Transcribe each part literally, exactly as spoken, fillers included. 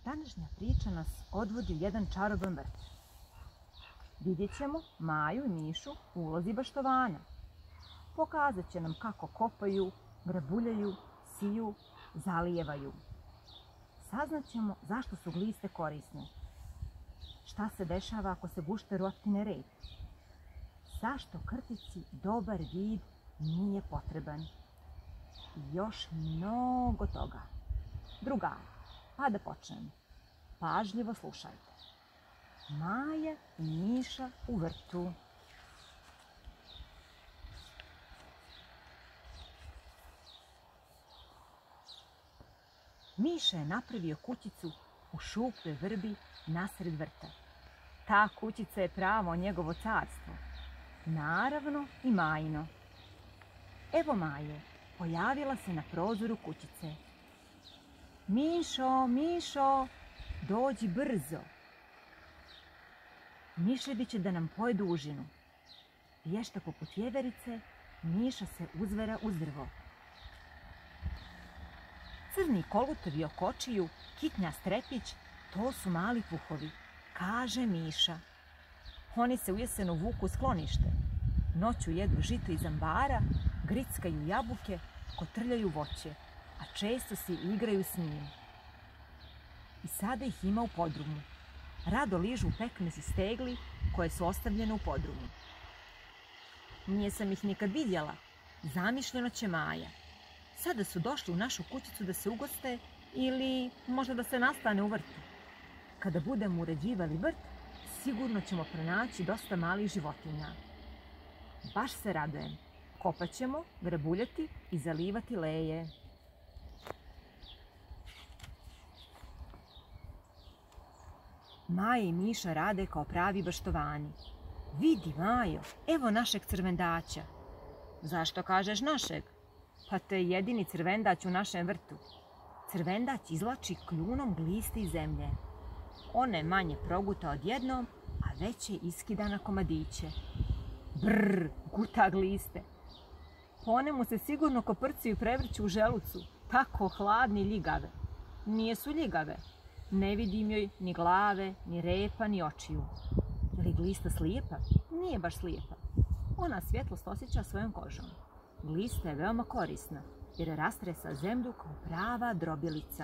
Današnja priča nas odvodi u jedan čaroban vrt. Vidjet ćemo Maju i Mišu u ulozi baštovana. Pokazat će nam kako kopaju, grabuljaju, siju, zalijevaju. Saznat ćemo zašto su gliste korisne. Šta se dešava ako se gušter otkine rep? Zašto krtici dobar vid nije potreban? I još mnogo toga. Drugari, pa da počnemo. Pažljivo slušajte. Maja i Miša u vrtu. Miša je napravio kućicu u šupljoj vrbi nasred vrta. Ta kućica je pravo njegovo carstvo. Naravno i Majino. Evo Maje, pojavila se na prozoru kućice. Mišo, Mišo, dođi brzo. Miševi će da nam pojedu užinu. Vješta poput vjeverice, Miša se uzvera uz drvo. Crni kolutovi oko očiju, kitnja strepić, to su mali puhovi, kaže Miša. Oni se u jesenu vuku u sklonište, noću jedu žito iz ambara, grickaju jabuke, kotrljaju voće, a često se igraju s njim. I sada ih ima u podrumu. Rado ližu pekmez i stegli koje su ostavljene u podrumu. Nije sam ih nikad vidjela, zamišljeno će Maja. Sada su došli u našu kućicu da se ugoste ili možda da se nastane u vrtu. Kada budemo uređivali vrt, sigurno ćemo pronaći dosta malih životinja. Baš se radujem. Kopat ćemo, grabuljati i zalivati leje. Maja i Miša rade kao pravi baštovani. Vidi, Majo, evo našeg crvendaća. Zašto kažeš našeg? Pa to je jedini crvendać u našem vrtu. Crvendać izvlači kljunom gliste iz zemlje. One manje proguta odjednom, a veće iskida na komadiće. Brr, guta gliste. Po one mu se sigurno koprcaju i prevrću u želucu, tako hladni i ljigave. Nije su ljigave. Ne vidim joj ni glave, ni repa, ni očiju. Je li glista slijepa? Nije baš slijepa. Ona svjetlost osjeća svojom kožom. Glista je veoma korisna, jer rastresa zemlju kao prava drobilica.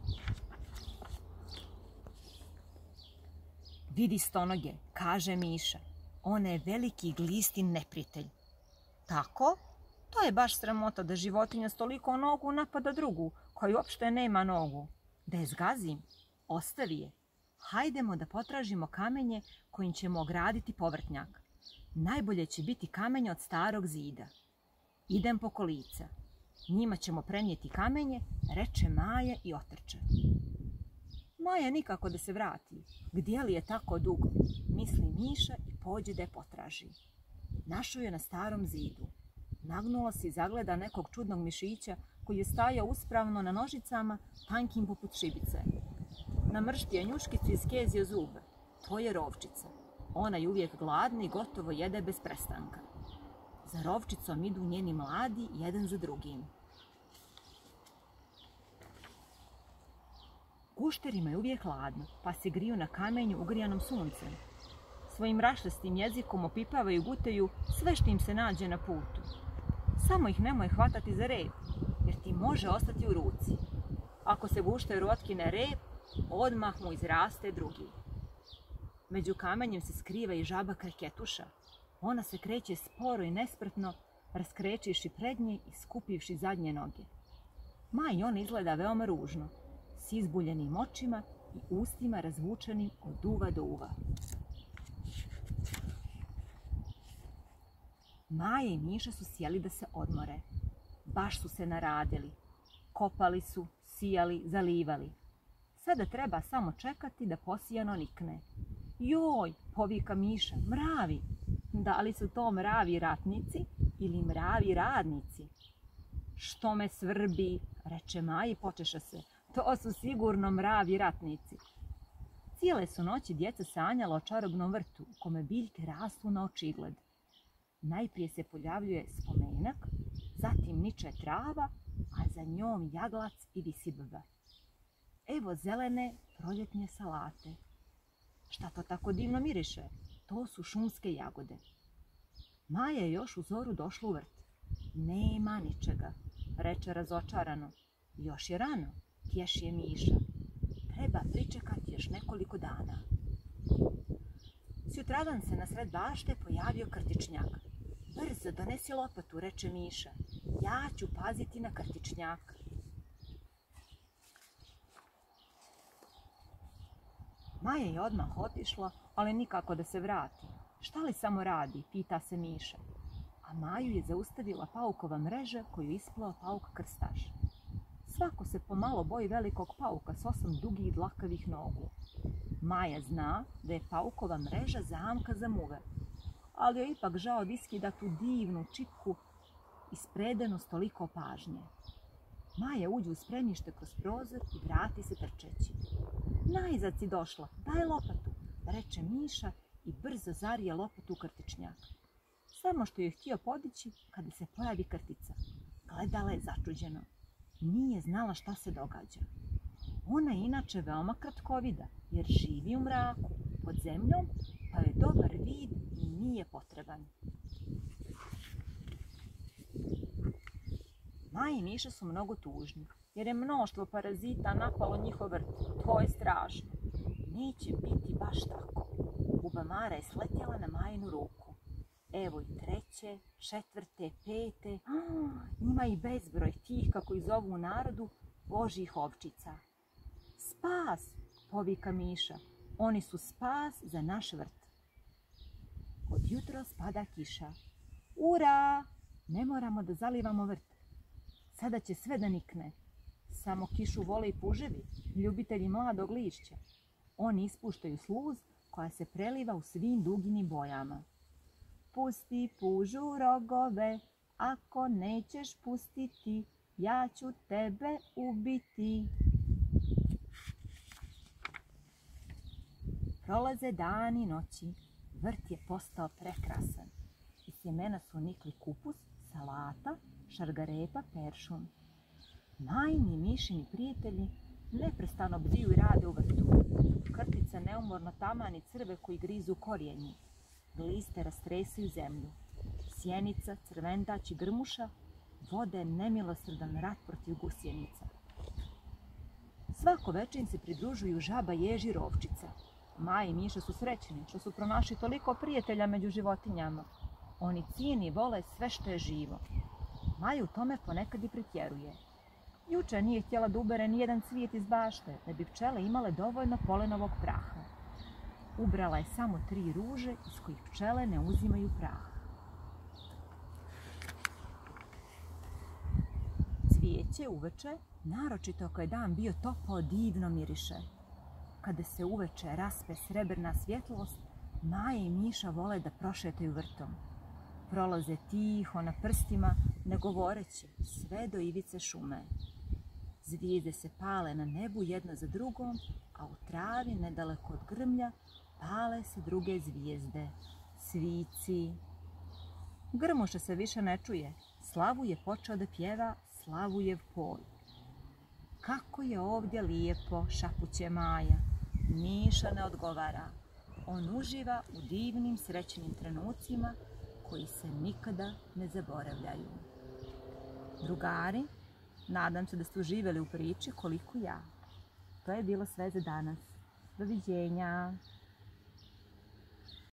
Vidi stonoge, kaže Miša. Ona je veliki glistin neprijatelj. Tako? To je baš sramota da životinja s toliko nogu napada drugu, koja uopšte nema nogu. Da je zgazim, ostavi je. Hajdemo da potražimo kamenje kojim ćemo ograditi povrtnjak. Najbolje će biti kamenje od starog zida. Idem po kolica. Njima ćemo prenijeti kamenje, reče Maja i otrče. Maja nikako da se vrati. Gdje li je tako dugo? Misli Miša i pođe da je potraži. Našao je na starom zidu. Nagnula se i zagleda nekog čudnog mišića koji je stajao uspravno na nožicama, tankim poput šibice. Namrštio njuškicu i skezio zube. To je rovčica. Ona je uvijek gladna i gotovo jede bez prestanka. Za rovčicom idu njeni mladi jedan za drugim. Gušterima je uvijek hladno, pa se griju na kamenju ugrijanom suncem. Svojim rašlastim jezikom opipavaju i gutaju sve što im se nađe na putu. Samo ih nemoj hvatati za rep, jer ti može ostati u ruci. Ako se gušteru otkine rep, odmah mu izraste drugi. Među kamenjem se skriva i žaba kreketuša. Ona se kreće sporo i nespretno, raskrećivši prednje i skupivši zadnje noge. Maj ona izgleda veoma ružno, s izbuljenim očima i ustima razvučenim od uva do uva. Maja i Miša su sjeli da se odmore. Baš su se naradili. Kopali su, sijali, zalivali. Sada treba samo čekati da posijano nikne. Joj, povika Miša, mravi! Da li su to mravi ratnici ili mravi radnici? Što me svrbi, reče Maja i počeša se. To su sigurno mravi ratnici. Cijele su noći djeca sanjala o čarobnom vrtu u kome biljke rastu na očigled. Najprije se pojavljuje spomenak, zatim niče trava, a za njom jaglac i visibba. Evo zelene proljetne salate. Šta to tako divno miriše? To su šumske jagode. Maja je još u zoru došla u vrt. Nema ničega, reče razočarano. Još je rano, tješi je Miša. Treba pričekati još nekoliko dana. Sutradan se na sred bašte pojavio krtičnjak. Brzo donesi lopatu, reče Miša. Ja ću paziti na krtičnjak. Maja je odmah otišla, ali nikako da se vrati. Šta li samo radi, pita se Miša. A Maju je zaustavila paukova mreža koju isplao pauk krstaš. Svako se pomalo boji velikog pauka s osam dugih dlakavih nogu. Maja zna da je paukova mreža zamka za muve, ali joj ipak žao da iskida tu divnu čipku ispredenu s toliko pažnje. Maja uđe u spremište kroz prozor i vrati se trčeći. Najzad si došla, daj lopatu, reče Miša i brzo zarije lopatu u krtičnjak. Samo što je htio podići kada se pojavi krtica. Gledala je začuđeno. Nije znala šta se događa. Ona je inače veoma kratkovida, jer živi u mraku, pod zemljom, pa joj dobar vid i nije potreban. Maja i Miša su mnogo tužni, jer je mnoštvo parazita napalo njihov vrt. To je strašno. Neće biti baš tako. Bubamara je sletjela na Majinu ruku. Evo i treće, četvrte, pete, ima i bezbroj tih, kako ih zovu u narodu, božjih ovčica. Spas, povika Miša, oni su spas za naš vrt. Od jutros pada kiša. Ura, ne moramo da zalivamo vrt. Sada će sve da nikne. Samo kišu vole i puževi, ljubitelji mladog lišća. Oni ispuštaju sluz koja se preliva u svim duginim bojama. Pusti pužu rogove, ako nećeš pustiti, ja ću tebe ubiti. Prolaze dani i noći, vrt je postao prekrasan. Iz sjemena su nikli kupus, salata, šargarepa, peršun. Majini i Mišini prijatelji neprestano bdiju i rade u vrtu. Krtica neumorno tamani crve koji grizu korijenje. Gliste rastresaju zemlju. Sjenica, crvendać i grmuša vode nemilosrdan rat protiv gusjenica. Svako večer im se pridružuju žaba, jež i rovčica. Maja i Miša su srećni što su pronašli toliko prijatelja među životinjama. Oni cijeni i vole sve što je živo. Maja u tome ponekad i pretjeruje. Juče nije htjela da ubere ni jedan cvijet iz bašte, da bi pčele imale dovoljno polenovog praha. Ubrala je samo tri ruže iz kojih pčele ne uzimaju prah. Cvijeće uveče, naročito ako je dan bio topao, divno miriše. Kada se uveče raspe srebrna svjetlost, Maja i Miša vole da prošetaju vrtom. Prolaze tiho na prstima, ne govoreći, sve do ivice šume. Zvijezde se pale na nebu jedna za drugom, a u travi, nedaleko od grmlja, pale se druge zvijezde, svici. Grmuša se više ne čuje, Slavu je počeo da pjeva Slavujev poj. Kako je ovdje lijepo, šapuće Maja. Miša ne odgovara. On uživa u divnim srećnim trenucima koji se nikada ne zaboravljaju. Drugari, nadam se da ste uživali u priči koliko ja. To je bilo sve za danas. Doviđenja.